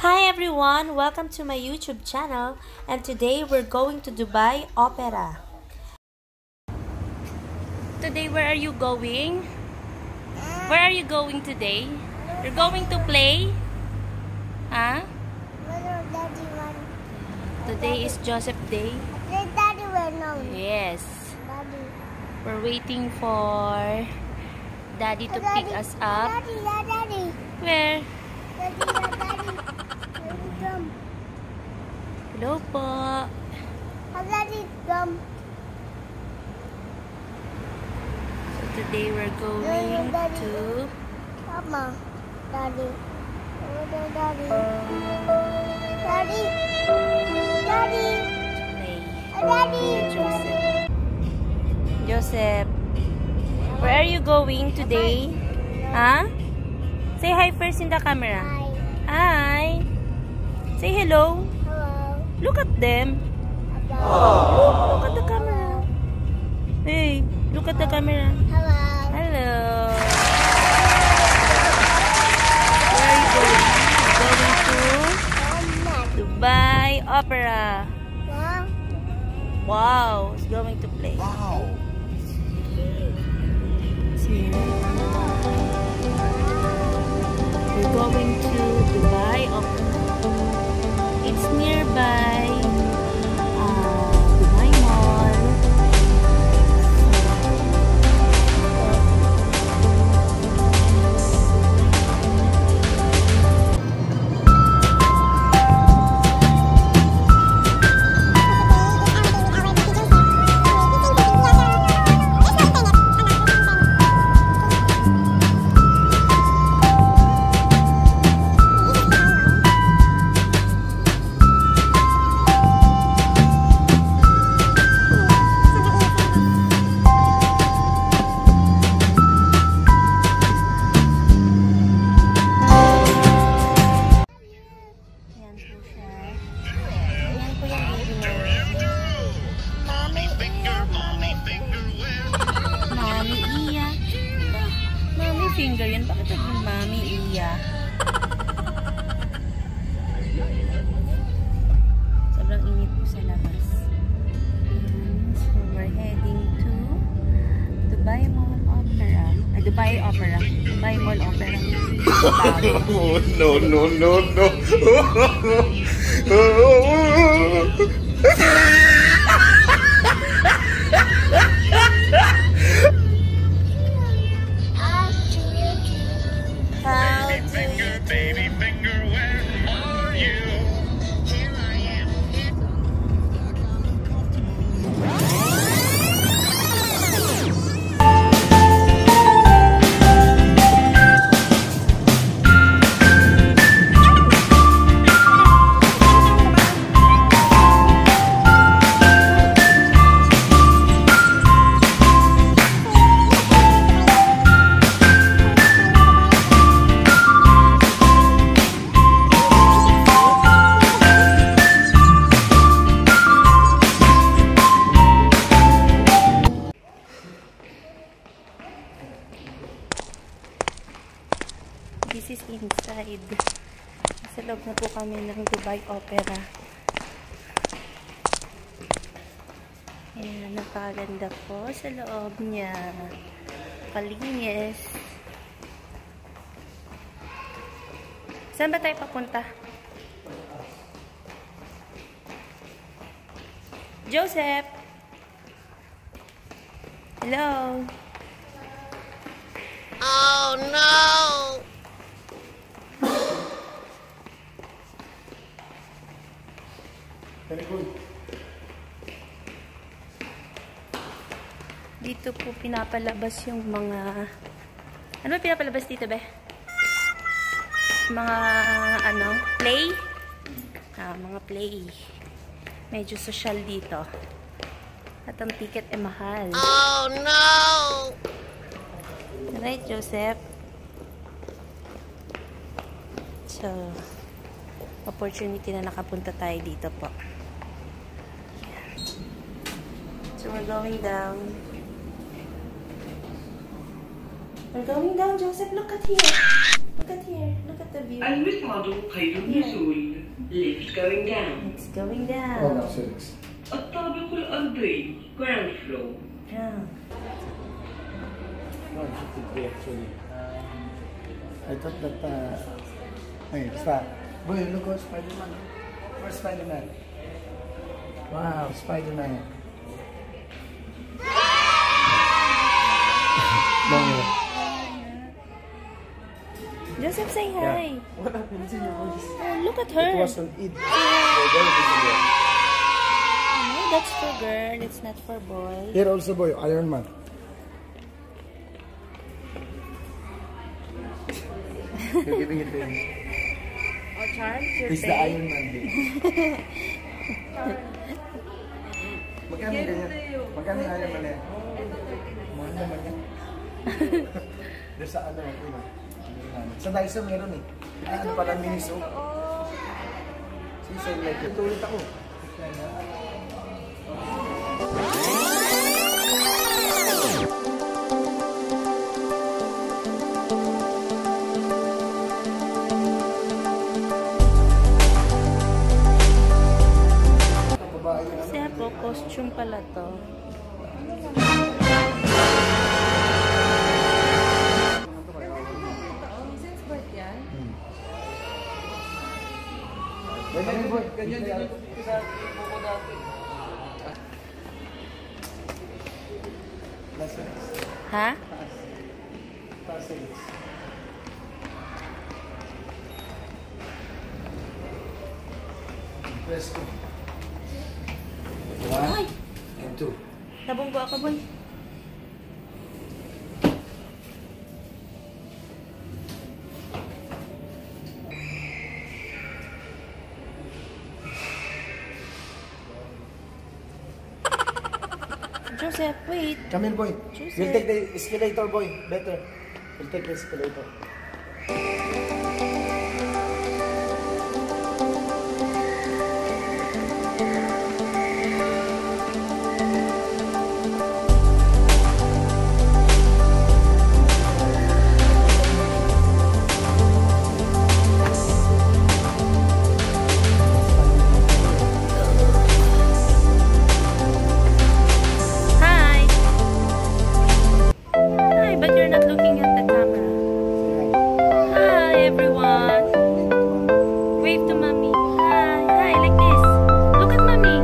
Hi everyone, welcome to my YouTube channel, and today we're going to Dubai Opera. Today, where are you going? Where are you going today? You're going to play? Huh? Today is Joseph Day. Yes. We're waiting for Daddy to pick us up. Where? Hello po. So today we're going to Mama, Daddy. Daddy. play. Daddy. Joseph, where are you going today? Huh? Say hi first in the camera. Hi. Say hello. Hello. Look at them. Look at the camera. Hey, look at the camera. Hello. Hello. Where are you going? Going to Dubai Opera. Wow, it's going to play. Wow. See, we're going to Dubai Opera. It's nearby Dubai Mall. Finger yan. Bakit naging Mami Iya? Sobrang init po sa labas. So, we're heading to Dubai Mall Opera. Dubai Opera. Dubai Mall Opera. Oh, no. Baby finger, where are you? Here I am. This is inside. Sa loob na po kami ng Dubai Opera. Ayan, napakaganda po sa loob niya. Kalinis. Saan ba tayo papunta? Joseph! Hello! Oh no! Dito po pinapalabas yung mga... Ano ba pinapalabas dito, be? Mga, play? Mga play. Medyo social dito. At ang ticket ay mahal. Oh no! Right, Joseph? So, opportunity na nakapunta tayo dito po. So, we're going down. We're going down, Joseph. Look at here. Look at here. Look at the view. المصعد قيد النزول. Lift going down. It's going Oh, down. no, Felix. الطابق الأرضي. Ground floor. Yeah. No, 53 actually. I thought that, hey, stop. Boy, look at Spider-Man. Where's Spider-Man? Wow, Spider-Man. No. Joseph, say hi. What happened to your voice? Oh, look at her. It was on Eid. We're very busy here. No, that's for girl. It's not for boy. Here also, boy, Iron Man. You're giving it to him. Oh, Charles, you're He's the Iron Man, babe. Magkano ganyan? Magkano yung Iron Man na yan? Mahal naman yan. Doon sa ano, sa Daiso meron eh. Ano pala, Miniso. Season like, ito ulit ako. Siya po, costume pala to. Ganyan. Sa buko dati. Ha? Press ko. Ay! 1 and 2. Nabunggo ako, boy. Joseph, wait. Come in, boy. Joseph. We'll take the escalator, boy. Better. We'll take the escalator. Hi. Hi, but you're not looking at the camera. Hi, everyone. Wave to mommy. Hi. Hi, like this. Look at mommy.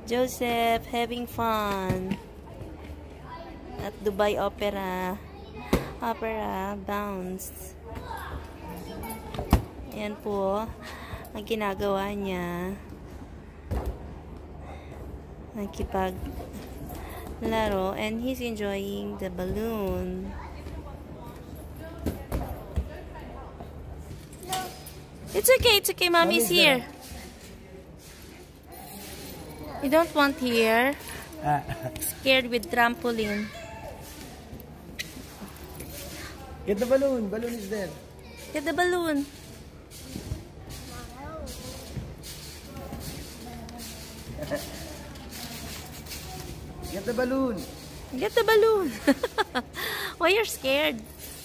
Joseph having fun at Dubai Opera Bounce. Ayan po ang ginagawa niya. Nakipaglaro and he's enjoying the balloon. It's okay, mommy's here. You don't want here? Scared with trampoline. Get the balloon. Balloon is there. Get the balloon. Get the balloon. Get the balloon. Why you're scared?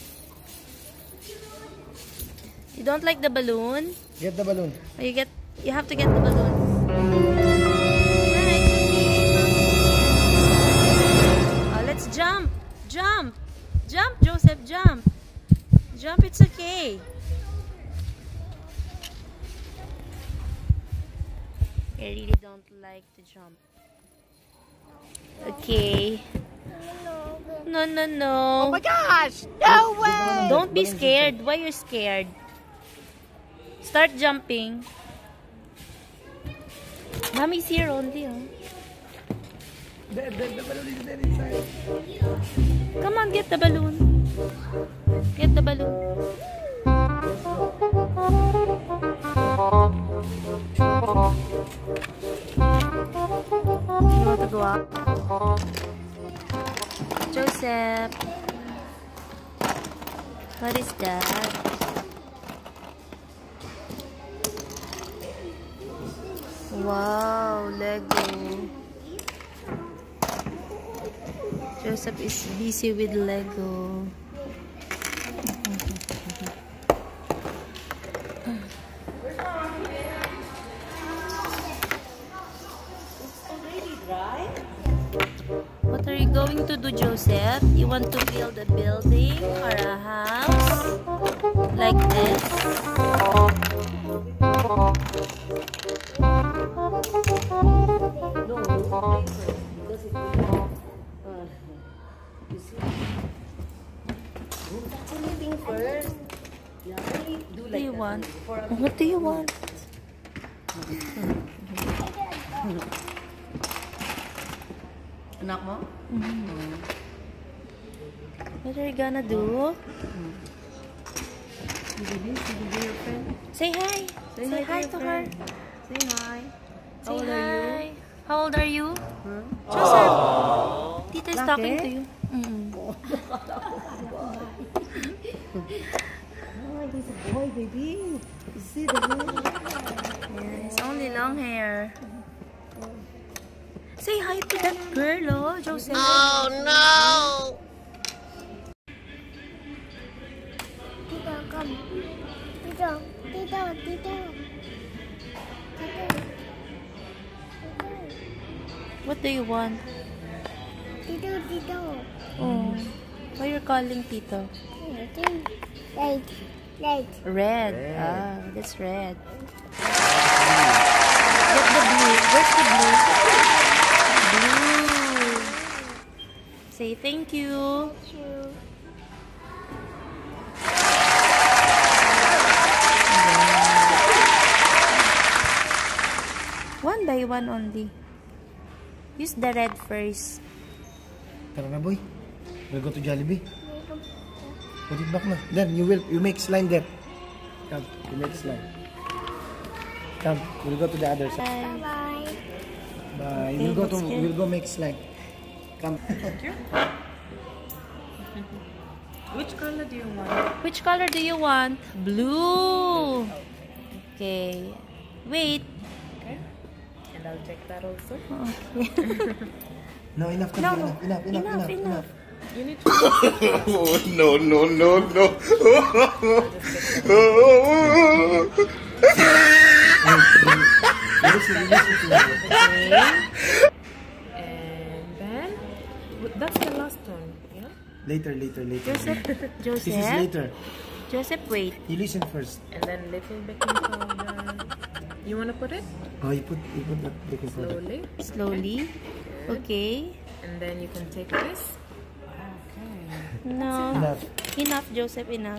You don't like the balloon? Get the balloon. Or you have to get the balloon. Let's jump. Jump, Joseph, jump. Jump, it's okay. I really don't like to jump. Okay. No. Oh my gosh! No way! Don't be scared. Why you're scared? Start jumping. Mommy's here only, oh. The balloon is there inside. Come on, get the balloon. Get the balloon. You want to go up? Joseph. What is that? Wow, Lego. Joseph is busy with Lego. What are you going to do, Joseph? You want to build a building or a house? Like this? What do you want? What do you want? Anak mo? What are you gonna do? Your friend? Say hi. Say hi to her. Say hi. Say hi. How old are you? Joseph. Tita is talking to you. Oh, he's a boy, baby. You see the hair? Yeah, it's only long hair. Say hi to that girl, oh, Joseph. Oh no! Tito, come. Tito. What do you want? Tito. Oh, why you're calling Tito? Light. Red. Ah, that's red. Get the blue. Where's the blue? Blue. Say thank you. One by one only. Use the red first. Tara na, boy. We'll go to Jollibee. Put it back na. Then you make slime there. Come, you make slime. Come, we'll go to the other side. Bye. Bye. Okay, We'll go make slime. Come. Which color do you want? Which color do you want? Blue. Okay. Wait. Okay. And I'll check that also. Okay. No, enough. No. Enough. You need to Oh no! And then that's the last one, yeah? Later. Joseph. This is later. Joseph, wait. You listen first. And then little baking powder. You want to put it? Oh, you put that baking powder. Slowly. Slowly. Okay. And then you can take this. No. Enough. Enough, Joseph, enough.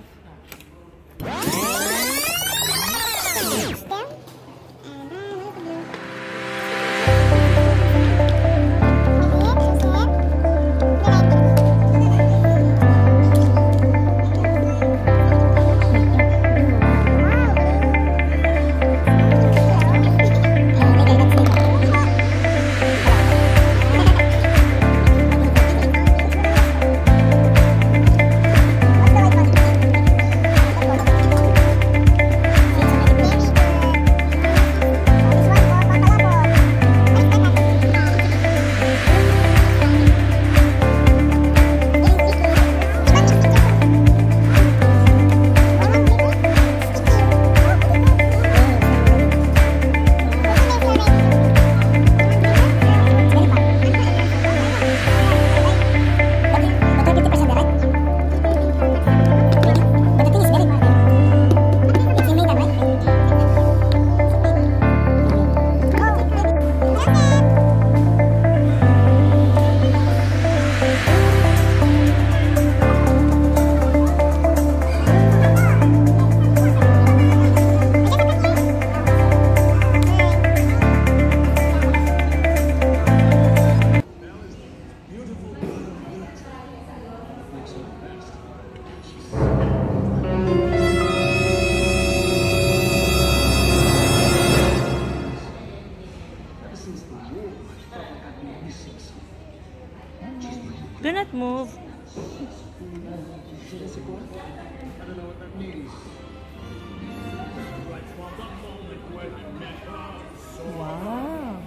Do not move. Wow.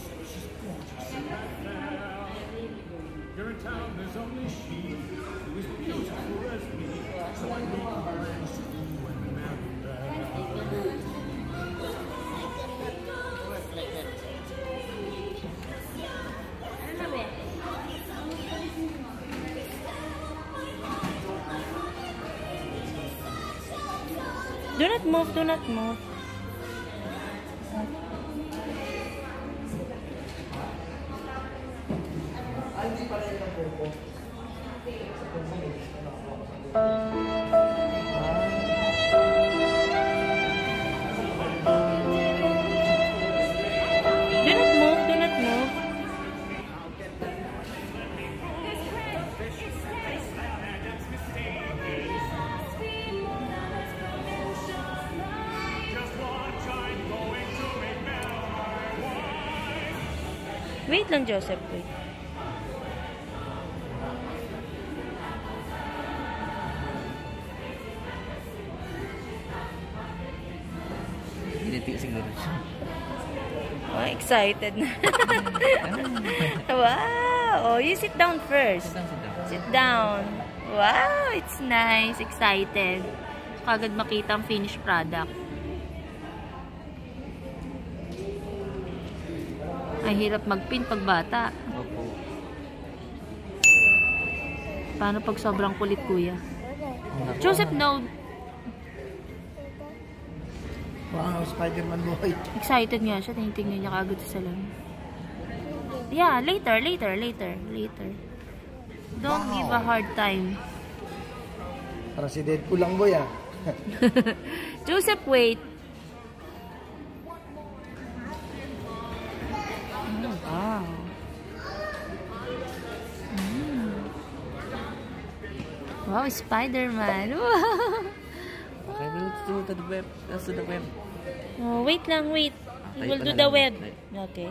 Here in town, there's only she who is beautiful as me. So I make friends when married. Do not move, do not move. Do not move, do not move. Wait lang, Joseph. Wait. Hindi siguro siya. Oh, excited na. Wow! Oh, you sit down first. Sit down. Wow! It's nice. Excited. Kagad makita ang finished product. Ay, hirap magpin pag bata. Opo. Paano pag sobrang kulit, kuya? Joseph, no. Wow, Spider-Man boy. Excited nga siya. Tingnan niya kagad sa salamin. Yeah, later. Don't give a hard time. Para si Deadpool lang boy ah. Joseph, wait. Wow. Wow, Spider-Man. Wow. Okay, to the web. That's to the web. Oh, wait lang, wait. We will do the web. Okay.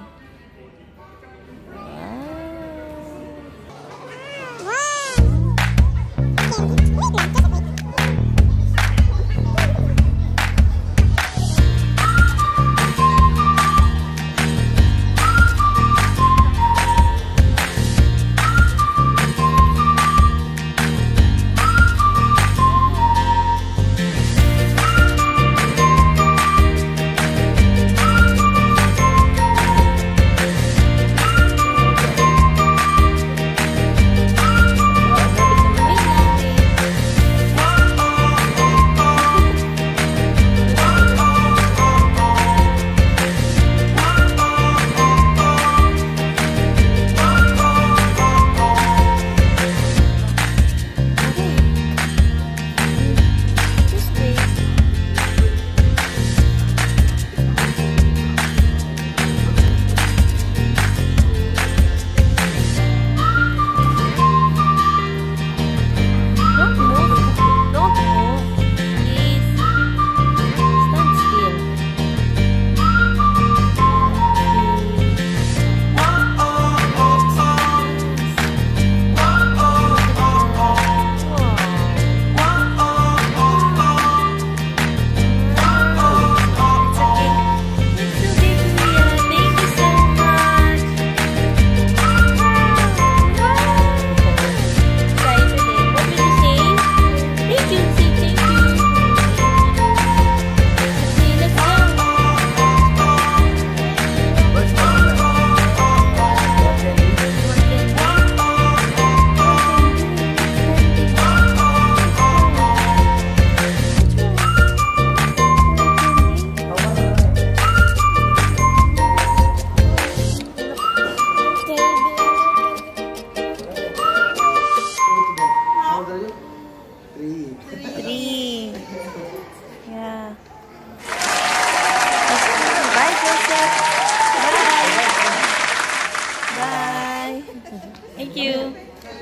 Thank you.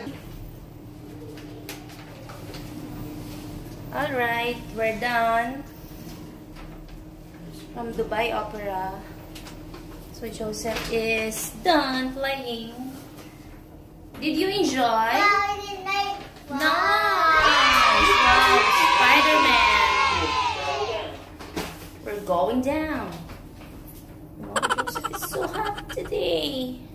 Alright, we're done from Dubai Opera. So Joseph is done playing. Did you enjoy? Nice! Wow, Spider-Man! We're going down. Wow, Joseph is so happy today.